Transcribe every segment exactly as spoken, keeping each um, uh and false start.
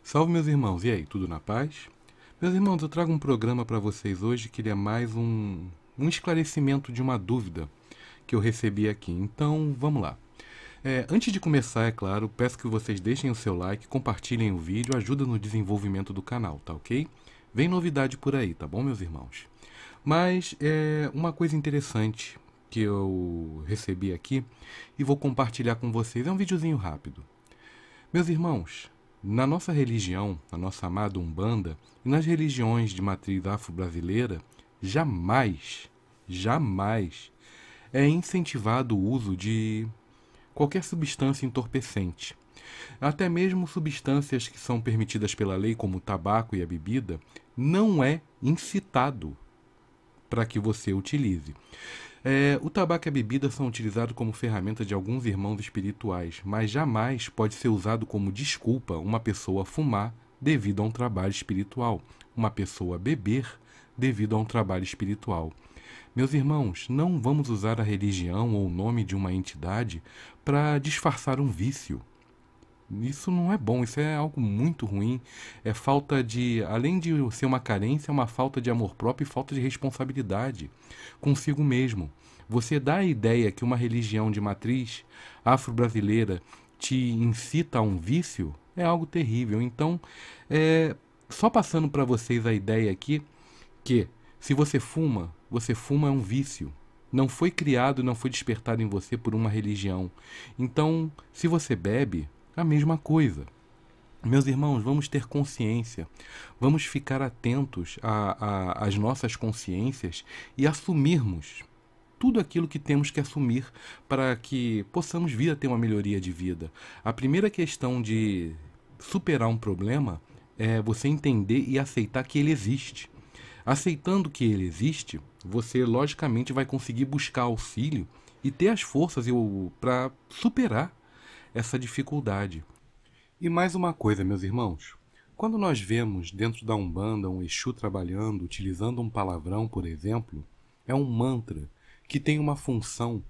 Salve, meus irmãos, e aí, tudo na paz? Meus irmãos, eu trago um programa para vocês hoje que ele é mais um, um esclarecimento de uma dúvida que eu recebi aqui. Então, vamos lá. É, antes de começar, é claro, peço que vocês deixem o seu like, compartilhem o vídeo, ajuda no desenvolvimento do canal, tá ok? Vem novidade por aí, tá bom, meus irmãos? Mas é uma coisa interessante que eu recebi aqui e vou compartilhar com vocês. É um videozinho rápido. Meus irmãos, na nossa religião, na nossa amada Umbanda, e nas religiões de matriz afro-brasileira, jamais, jamais é incentivado o uso de qualquer substância entorpecente. Até mesmo substâncias que são permitidas pela lei, como o tabaco e a bebida, não é incitado para que você utilize. É, o tabaco e a bebida são utilizados como ferramenta de alguns irmãos espirituais, mas jamais pode ser usado como desculpa uma pessoa fumar devido a um trabalho espiritual, uma pessoa beber devido a um trabalho espiritual. Meus irmãos, não vamos usar a religião ou o nome de uma entidade para disfarçar um vício. Isso não é bom, isso é algo muito ruim. É falta de, além de ser uma carência, é uma falta de amor próprio e falta de responsabilidade consigo mesmo. Você dá a ideia que uma religião de matriz afro-brasileira te incita a um vício, é algo terrível. Então, é, só passando para vocês a ideia aqui que se você fuma, você fuma é um vício. Não foi criado, não foi despertado em você por uma religião. Então, se você bebe, a mesma coisa. Meus irmãos, vamos ter consciência, vamos ficar atentos às nossas consciências e assumirmos tudo aquilo que temos que assumir para que possamos vir a ter uma melhoria de vida. A primeira questão de superar um problema é você entender e aceitar que ele existe. Aceitando que ele existe, você logicamente vai conseguir buscar auxílio e ter as forças para superar essa dificuldade. E mais uma coisa, meus irmãos. Quando nós vemos dentro da Umbanda um Exu trabalhando, utilizando um palavrão, por exemplo, é um mantra que tem uma função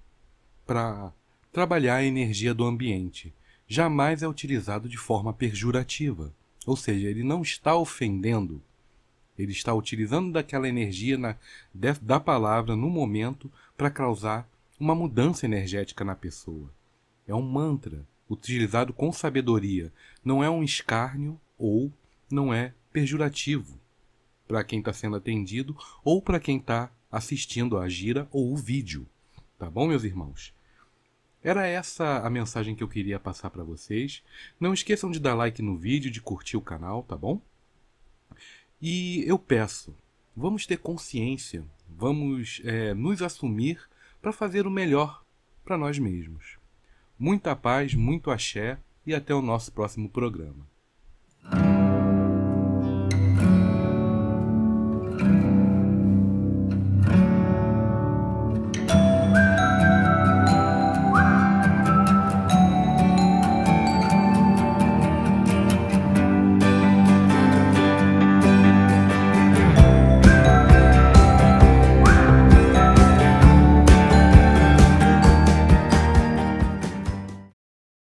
para trabalhar a energia do ambiente. Jamais é utilizado de forma pejorativa. Ou seja, ele não está ofendendo. Ele está utilizando daquela energia na, da palavra no momento para causar uma mudança energética na pessoa. É um mantra utilizado com sabedoria. Não é um escárnio ou não é pejorativo para quem está sendo atendido ou para quem está assistindo a gira ou o vídeo. Tá bom, meus irmãos? Era essa a mensagem que eu queria passar para vocês. Não esqueçam de dar like no vídeo, de curtir o canal, tá bom? E eu peço, vamos ter consciência, vamos é, nos assumir para fazer o melhor para nós mesmos. Muita paz, muito axé e até o nosso próximo programa.